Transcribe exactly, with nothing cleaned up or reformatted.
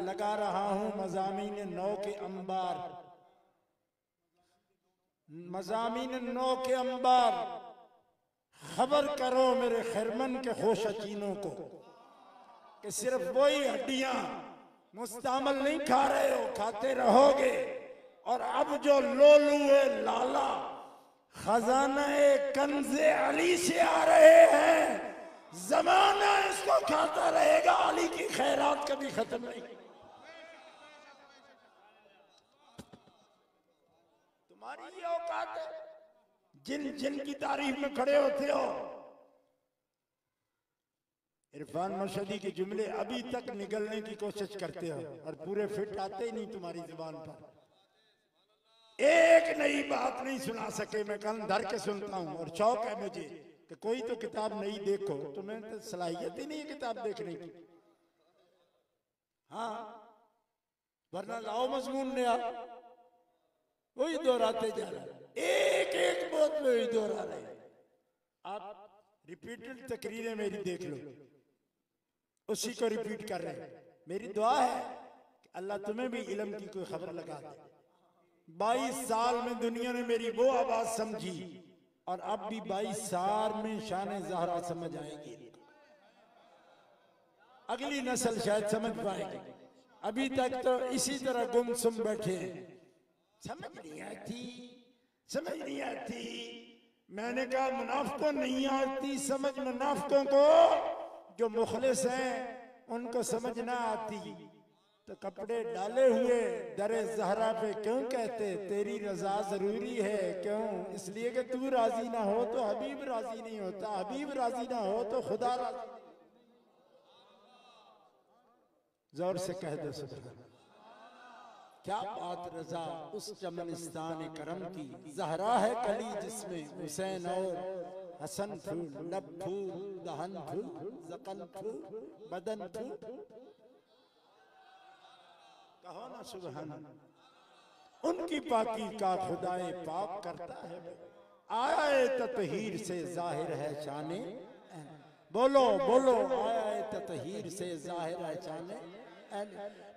लगा रहा हूं मज़ामीन नौ के अंबार, मज़ामीन नौ के अंबार। खबर करो मेरे खैरमन के खोशचीनों को कि सिर्फ वही हड्डियां मुस्तामल नहीं खा रहे हो, खाते रहोगे। और अब जो लोलू लाला खजाना कंज़े अली से आ रहे हैं, जमाना इसको खाता रहेगा, अली की खैरात कभी खत्म नहीं। तुम्हारी ये औकात है, जिन जिन की तारीफ में खड़े होते हो। इरफान मर्शदी के जुमले अभी तक निगलने की कोशिश करते हो और पूरे फिट आते ही नहीं तुम्हारी जुबान पर। एक नई बात नहीं सुना सके। मैं कान धर के सुनता हूं और शौक है मुझे कि कोई तो किताब नई देखो। तुम्हें तो सलाहियत ही नहीं है किताब देखने की। हाँ, वरना लाओ मजमून नया, वही दोहराते जा रहे, एक एक बात में वही दोहरा रहे। आप रिपीटेड तकरीरें मेरी देख लो, उसी को रिपीट कर रहे हैं। मेरी दुआ है कि अल्लाह तुम्हें भी इल्म की कोई खबर लगा दे। बाईस साल में दुनिया ने मेरी वो आवाज समझी और अब भी बाईस साल में शान ज़हरा समझ आएगी। अगली नस्ल शायद समझ पाएगी। अभी तक तो इसी तरह गुमसुम बैठे हैं। समझ नहीं आती, समझ नहीं आती। मैंने कहा मुनाफिकों नहीं आती समझ, मुनाफिकों को जो मुखलिस हैं उनको समझ ना आती तो कपड़े डाले हुए दरे ज़हरा पे क्यों कहते तेरी रजा जरूरी है। क्यों? इसलिए कि तू राजी ना हो तो हबीब राजी नहीं होता, हबीब राजी ना हो तो खुदा राजी। जोर से कह दो सुभान। क्या बात रजा उस चमनिस्तान करम की, ज़हरा है कली जिसमें हुसैन और हसन फूल, लब फूल, दहन फूल, ज़कन फूल, बदन फूल। कहो ना सुभान। उनकी पाकी का खुदाए पाक करता है। आया ततहीर से जाहिर है शाने, बोलो बोलो आया ततहीर से जाहिर है शाने।